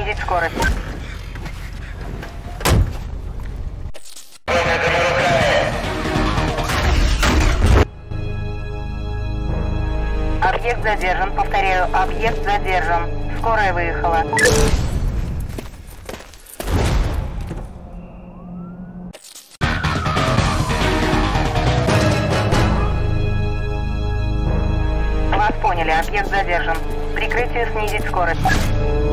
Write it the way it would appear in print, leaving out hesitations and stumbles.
снизить скорость. Объект задержан. Повторяю, объект задержан. Скорая выехала. Вас поняли, объект задержан. Прикрытие снизить скорость.